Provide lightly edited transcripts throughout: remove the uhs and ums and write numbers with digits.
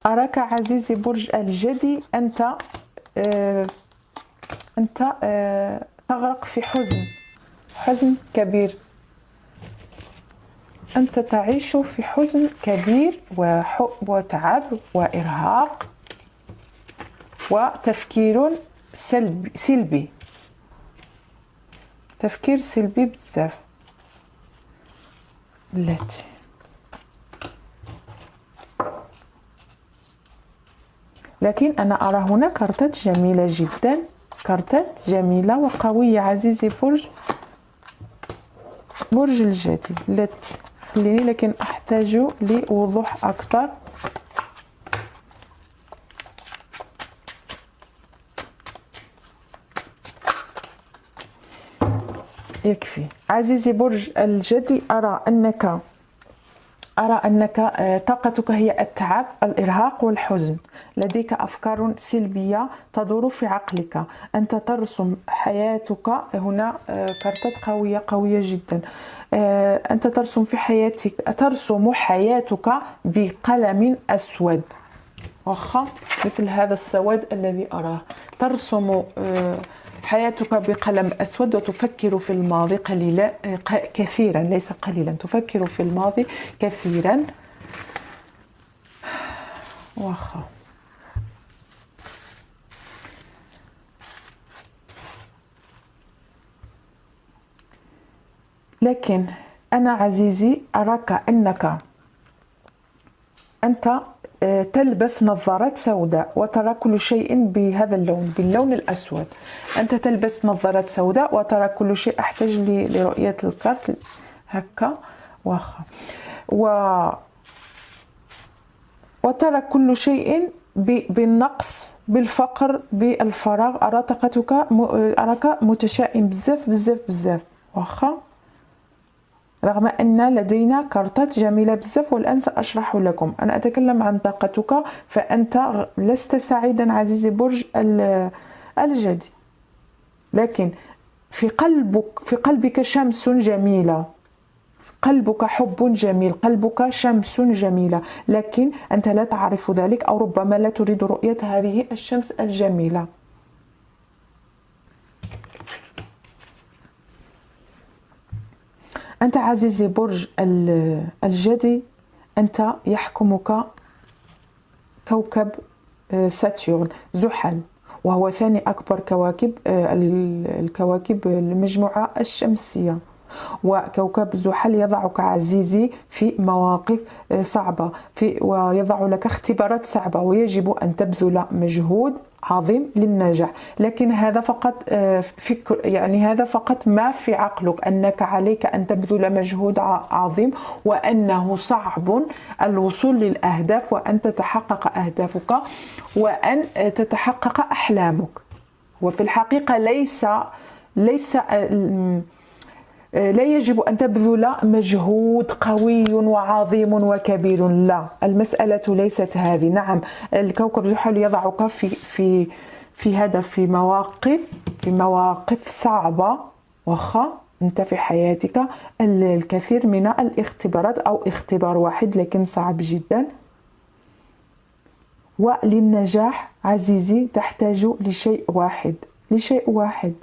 أراك عزيزي برج الجدي أنت تغرق في حزن كبير. أنت تعيش في حزن كبير وتعب وإرهاق وتفكير سلبي، تفكير سلبي بزاف. بلاتي لكن أنا أرى هنا كارتات جميلة جدا، كارتات جميلة وقوية عزيزي برج الجدي. بلاتي خليني لكن أحتاج لوضوح أكثر. يكفي عزيزي برج الجدي. أرى أنك طاقتك هي التعب، الإرهاق والحزن. لديك أفكار سلبية تدور في عقلك. أنت ترسم حياتك هنا، كارتات قوية جدا. أنت ترسم حياتك بقلم أسود، واخا مثل هذا السواد الذي أراه. ترسم حياتك بقلم أسود وتفكر في الماضي كثيرا، ليس قليلا، تفكر في الماضي كثيرا. واخا لكن أنا عزيزي أراك أنك أنت تلبس نظارات سوداء وترى كل شيء بهذا اللون، باللون الأسود. أنت تلبس نظارات سوداء وترى كل شيء. أحتاج لرؤية الكارت هكا واخا وترى كل شيء بالنقص، بالفقر، بالفراغ. أرى طاقتك، أراك متشائم بزاف واخا، رغم أن لدينا كارتات جميلة بزاف والآن سأشرح لكم. أنا أتكلم عن طاقتك، فأنت لست سعيدا عزيزي برج الجدي، لكن في قلبك شمس جميلة، قلبك حب جميل، قلبك شمس جميلة، لكن أنت لا تعرف ذلك، أو ربما لا تريد رؤية هذه الشمس الجميلة. أنت عزيزي برج الجدي، أنت يحكمك كوكب ساتيرن، زحل، وهو ثاني أكبر الكواكب المجموعة الشمسية. وكوكب زحل يضعك عزيزي في مواقف صعبة، ويضع لك اختبارات صعبة، ويجب أن تبذل مجهود عظيم للنجاح. لكن هذا فقط هذا فقط ما في عقلك، أنك عليك أن تبذل مجهود عظيم، وأنه صعب الوصول للأهداف، وأن تتحقق أهدافك، وأن تتحقق أحلامك. وفي الحقيقة لا يجب أن تبذل مجهود قوي وعظيم وكبير، لا، المسألة ليست هذه. نعم، الكوكب زحل يضعك في مواقف صعبة، واخا أنت في حياتك الكثير من الاختبارات، أو اختبار واحد لكن صعب جدا. وللنجاح عزيزي تحتاج لشيء واحد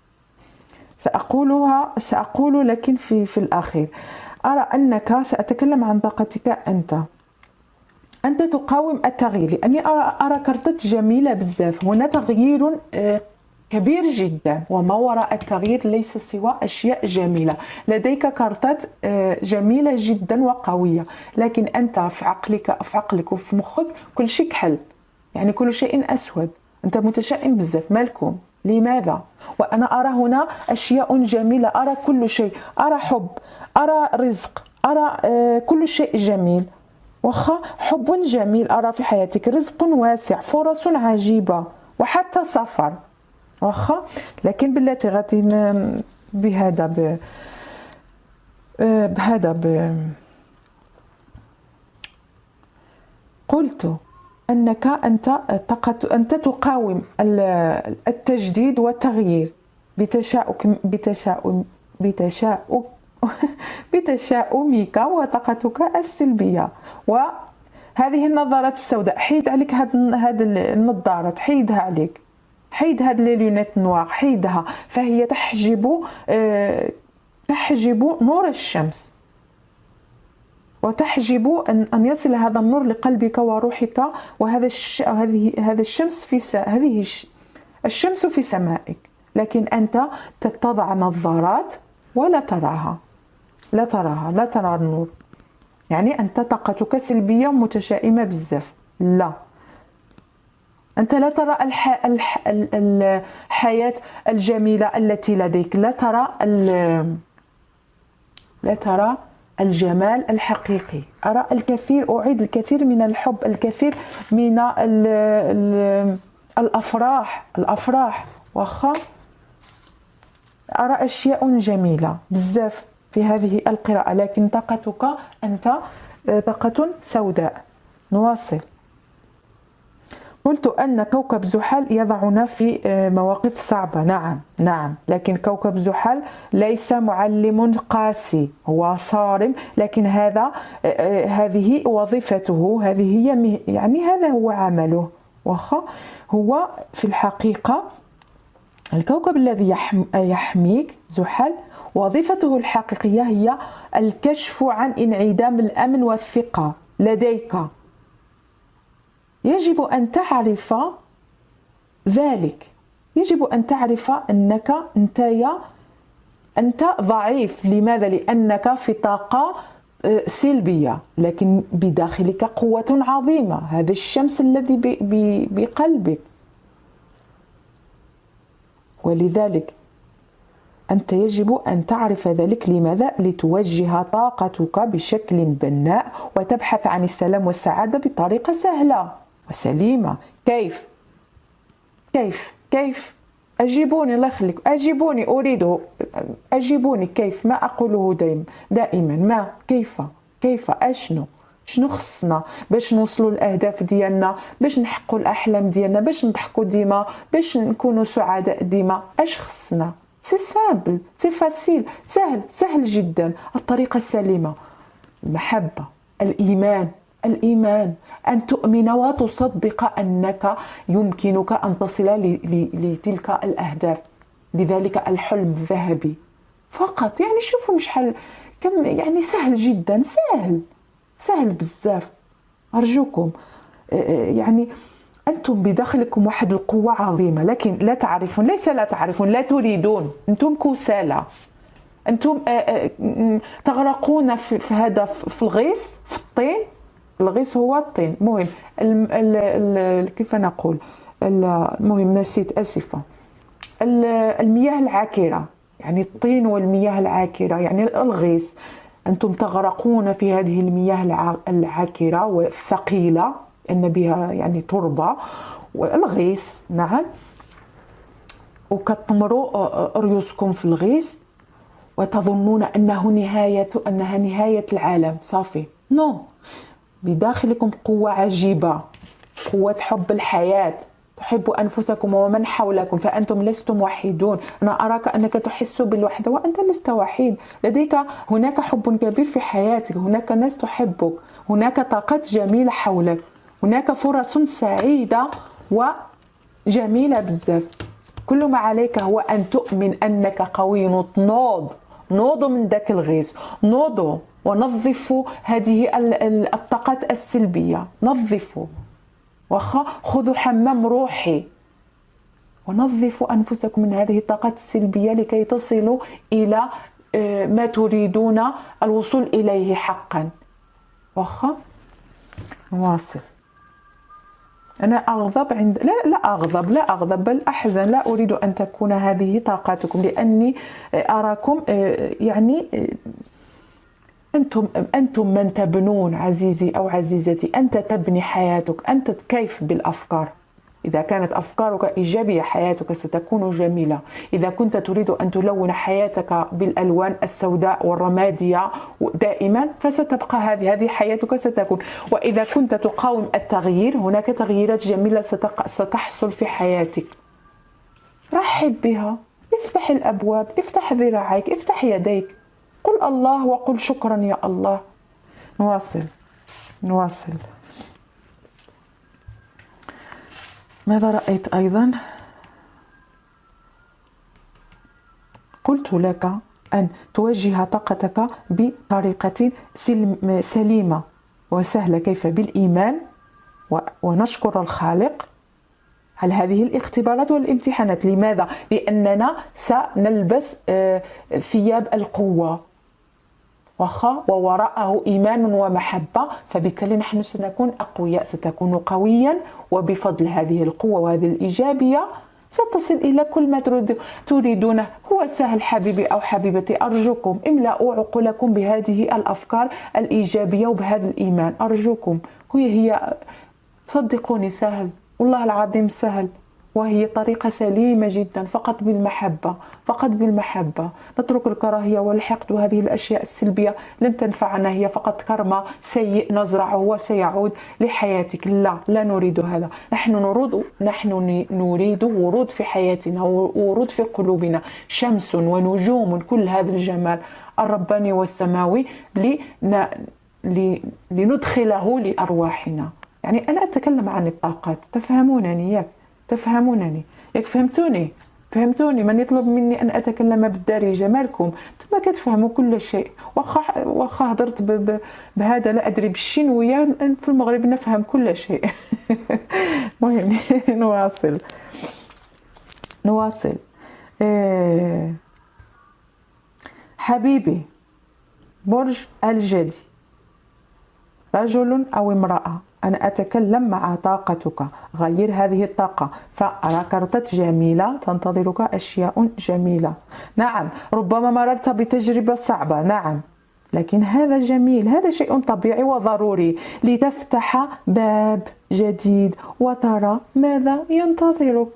سأقول لكن في الأخير. أرى أنك سأتكلم عن طاقتك. أنت تقاوم التغيير، لأني أرى كارتات جميلة بزاف. هنا تغيير كبير جدا، وما وراء التغيير ليس سوى أشياء جميلة. لديك كارتات جميلة جدا وقوية، لكن أنت في عقلك وفي مخك كل شيء كحل، يعني كل شيء أسود. أنت متشائم بزاف، مالكم؟ لماذا؟ وأنا أرى هنا أشياء جميلة، أرى كل شيء، أرى حب، أرى رزق، أرى كل شيء جميل. واخا حب جميل أرى في حياتك، رزق واسع، فرص عجيبة، وحتى سفر. واخا لكن بلاتي غادي قلت أنك أنت تقاوم التجديد والتغيير بتشاؤمك وطاقتك السلبية، هذه النظارات السوداء، حيد عليك هاد النظارة، حيدها عليك، حيد هاد لي لونيت نوار، حيدها. فهي تحجب نور الشمس، وتحجب أن يصل هذا النور لقلبك وروحك. وهذا هذا الشمس هذه الشمس في سمائك، لكن أنت تضع نظارات ولا تراها، لا ترى النور. يعني أنت طاقتك سلبية ومتشائمة بزاف. لا، أنت لا ترى الحياة الجميلة التي لديك، لا ترى الجمال الحقيقي. أرى الكثير، أعيد الكثير من الحب، الكثير من الأفراح واخا أرى أشياء جميلة بزاف في هذه القراءة، لكن طاقتك أنت طاقة سوداء. نواصل. قلت أن كوكب زحل يضعنا في مواقف صعبة. نعم، لكن كوكب زحل ليس معلم قاسي، هو صارم، لكن هذه وظيفته، هذه هي يعني هذا هو عمله. واخا هو في الحقيقة الكوكب الذي يحميك زحل وظيفته الحقيقية هي الكشف عن انعدام الأمن والثقة لديك. يجب أن تعرف ذلك، يجب أن تعرف أنك أنت ضعيف. لماذا؟ لأنك في طاقة سلبية، لكن بداخلك قوة عظيمة، هذا الشمس الذي بقلبك. ولذلك أنت يجب أن تعرف ذلك. لماذا؟ لتوجه طاقتك بشكل بناء وتبحث عن السلام والسعادة بطريقة سهلة وسليمة. كيف؟ أجيبوني، الله يخليك، أجيبوني، أريده، أجيبوني. كيف؟ ما أقوله دائما، ما كيف شنو خصنا باش نوصلوا الأهداف ديالنا، باش نحققوا الأحلام ديالنا، باش نضحكوا ديما، باش نكونوا سعداء ديما. اش خصنا؟ سي سامبل، سي فاسيل، سهل جدا. الطريقة السليمة، المحبة، الإيمان، أن تؤمن وتصدق أنك يمكنك أن تصل لتلك الأهداف، لذلك الحلم الذهبي فقط. يعني شوفوا شحال كم، يعني سهل جدا، سهل بزاف. أرجوكم، يعني أنتم بداخلكم واحد القوة عظيمة، لكن لا تعرفون، ليس لا تعرفون، لا تريدون. أنتم كسالى، أنتم تغرقون في هذا، في الغيث، في الطين. الغيث هو الطين. مهم كيف نقول، المهم نسيت، أسفة. المياه العاكرة، يعني الطين والمياه العاكرة، يعني الغيث. أنتم تغرقون في هذه المياه العاكرة والثقيلة، أن بها يعني تربة والغيث. نعم، وكتمروا رؤوسكم في الغيث وتظنون أنها نهاية العالم. صافي، نو. بداخلكم قوة عجيبة، قوة حب الحياة، تحب أنفسكم ومن حولكم، فأنتم لستم وحيدون. أنا أراك أنك تحس بالوحدة وأنت لست وحيد. لديك هناك حب كبير في حياتك، هناك ناس تحبك، هناك طاقات جميلة حولك، هناك فرص سعيدة وجميلة بزاف. كل ما عليك هو أن تؤمن أنك قوي. نوض من ذاك الغيث، نوضوا ونظفوا هذه الطاقات السلبية. نظفوا، خذوا حمام روحي ونظفوا أنفسكم من هذه الطاقات السلبية لكي تصلوا إلى ما تريدون الوصول إليه حقا. نواصل. أنا أغضب لا أغضب بل أحزن. لا أريد أن تكون هذه طاقاتكم، لأني أراكم يعني أنتم من تبنون. عزيزي أو عزيزتي، أنت تبني حياتك، أنت كيف بالأفكار. إذا كانت أفكارك إيجابية حياتك ستكون جميلة. إذا كنت تريد أن تلون حياتك بالألوان السوداء والرمادية دائما فستبقى هذه حياتك ستكون. وإذا كنت تقاوم التغيير هناك تغييرات جميلة ستحصل في حياتك. رحب بها، افتح الأبواب، افتح ذراعيك، افتح يديك، قل الله وقل شكرا يا الله. نواصل. ماذا رأيت أيضا؟ قلت لك أن توجه طاقتك بطريقة سليمة وسهلة، كيف؟ بالإيمان ونشكر الخالق على هذه الاختبارات والامتحانات. لماذا؟ لأننا سنلبس ثياب القوة ووراءه إيمان ومحبة، فبالتالي نحن سنكون أقوياء، ستكون قويا، وبفضل هذه القوة وهذه الإيجابية ستصل إلى كل ما تريدونه. هو سهل حبيبي أو حبيبتي، أرجوكم املأوا عقولكم بهذه الأفكار الإيجابية وبهذا الإيمان، أرجوكم. هي صدقوني سهل، والله العظيم سهل، وهي طريقة سليمة جدا، فقط بالمحبة، فقط بالمحبة. نترك الكراهية والحقد وهذه الأشياء السلبية لن تنفعنا، هي فقط كرمة سيء نزرعه وسيعود لحياتك. لا نريد هذا. نحن نريد ورود في حياتنا، ورود في قلوبنا، شمس ونجوم، كل هذا الجمال الرباني والسماوي لندخله لأرواحنا. يعني أنا أتكلم عن الطاقات، تفهمونني؟ تفهمونني؟ فهمتوني؟ من يطلب مني أن أتكلم بالدارجة مالكم؟ ثم كتفهموا كل شيء. واخا هضرت بهذا لا أدري بالشينوية، في المغرب نفهم كل شيء. مهم. نواصل. حبيبي برج الجدي، رجل أو امرأة، أنا أتكلم مع طاقتك. غير هذه الطاقة، فأرى كرتة جميلة تنتظرك، أشياء جميلة. نعم، ربما مررت بتجربة صعبة، نعم، لكن هذا جميل، هذا شيء طبيعي وضروري لتفتح باب جديد وترى ماذا ينتظرك.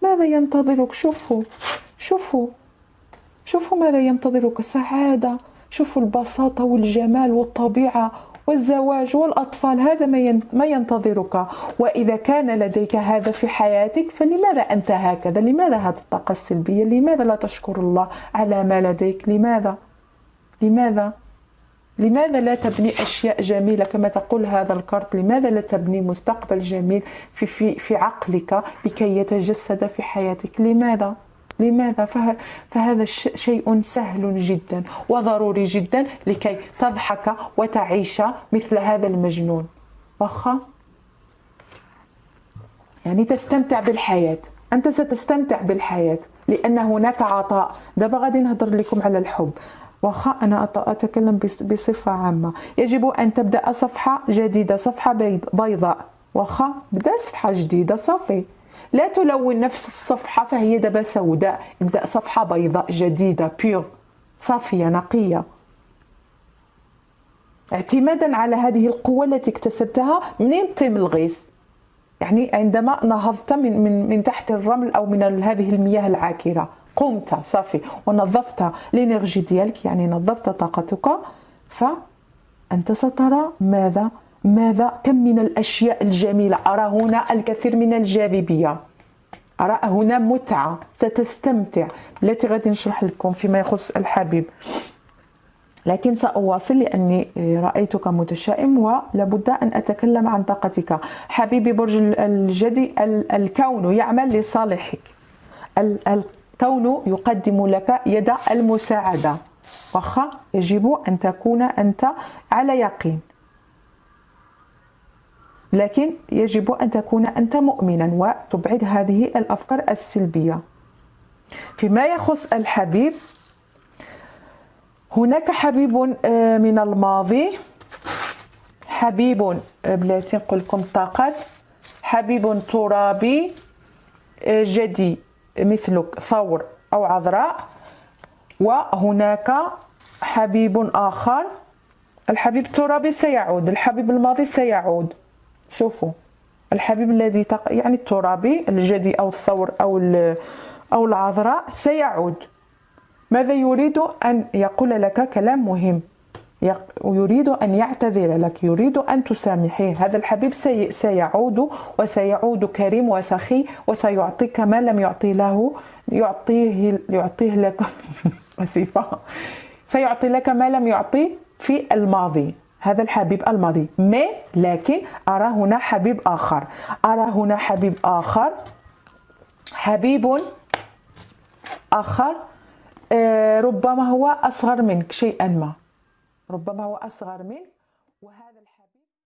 شوفوا ماذا ينتظرك. سعادة، شوفوا البساطة والجمال والطبيعة والزواج والأطفال، هذا ما ينتظرك. وإذا كان لديك هذا في حياتك، فلماذا أنت هكذا؟ لماذا هذه الطاقة السلبية؟ لماذا لا تشكر الله على ما لديك؟ لماذا لا تبني أشياء جميلة كما تقول هذا الكارت؟ لماذا لا تبني مستقبل جميل في عقلك لكي يتجسد في حياتك؟ لماذا؟ فهذا شيء سهل جدا وضروري جدا لكي تضحك وتعيش مثل هذا المجنون. يعني تستمتع بالحياة، أنت ستستمتع بالحياة لأن هناك عطاء. دابا غادي نهضر لكم على الحب، أنا أتكلم بصفة عامة. يجب أن تبدأ صفحة جديدة، صفحة بيضاء. بدأ صفحة جديدة، صافي، لا تلون نفس الصفحة فهي دابا سوداء. ابدأ صفحة بيضاء جديدة، بيور، صافية، نقية، اعتمادا على هذه القوة التي اكتسبتها منين طيم الغيث. يعني عندما نهضت من تحت الرمل أو من هذه المياه العاكرة، قمت صافي ونظفت الانرجي ديالك، يعني نظفت طاقتك، فأنت سترى كم من الأشياء الجميلة. أرى هنا الكثير من الجاذبية، أرى هنا متعة، ستستمتع. التي غادي نشرح لكم فيما يخص الحبيب، لكن سأواصل لأني رأيتك متشائم ولابد أن أتكلم عن طاقتك. حبيبي برج الجدي، الكون يعمل لصالحك، الكون يقدم لك يد المساعدة. يجب أن تكون أنت على يقين، لكن يجب أن تكون أنت مؤمنا وتبعد هذه الأفكار السلبية. فيما يخص الحبيب، هناك حبيب من الماضي، حبيب بلاتي نقول لكم طاقات، حبيب ترابي جدي مثلك، ثور أو عذراء. وهناك حبيب آخر، الحبيب الترابي سيعود، الحبيب الماضي سيعود. شوفوا الحبيب الذي يعني الترابي الجدي أو الثور أو العذراء سيعود. ماذا يريد؟ أن يقول لك كلام مهم، يريد أن يعتذر لك، يريد أن تسامحيه. هذا الحبيب سيعود، وسيعود كريم وسخي، وسيعطيك ما لم يعطيه لك. سيعطي لك ما لم يعطي في الماضي. هذا الحبيب الماضي. لكن أرى هنا حبيب آخر، أرى هنا حبيب آخر، حبيب آخر ربما هو أصغر منك شيئا ما، ربما هو أصغر منك، وهذا